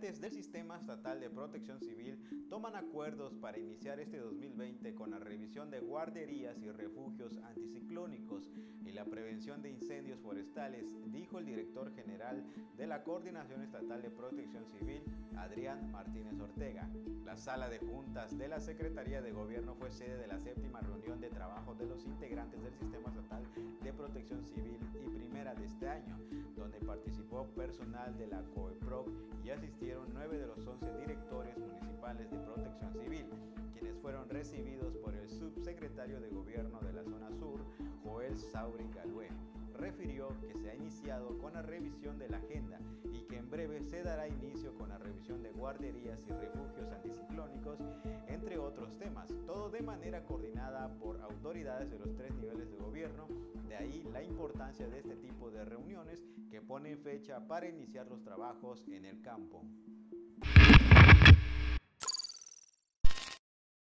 integrantes del Sistema Estatal de Protección Civil toman acuerdos para iniciar este 2020 con la revisión de guarderías y refugios anticiclónicos y la prevención de incendios forestales, dijo el director general de la Coordinación Estatal de Protección Civil, Adrián Martínez Ortega. La sala de juntas de la Secretaría de Gobierno fue sede de la 7ª reunión de trabajo de los integrantes del Sistema Estatal de Protección Civil y primera de este año, donde participó personal de la COEPROC y asistieron 9 de los 11 directores municipales de Protección Civil, quienes fueron recibidos por el subsecretario de Gobierno de la Zona Sur, Joel Sauri Galué. Refirió que se ha iniciado con la revisión de la agenda y que en breve se dará inicio con la revisión de guarderías y refugios anticiclónicos, entre otros temas, todo de manera coordinada por autoridades de los 3 niveles de gobierno. De ahí la importancia de este tipo de reuniones que ponen fecha para iniciar los trabajos en el campo.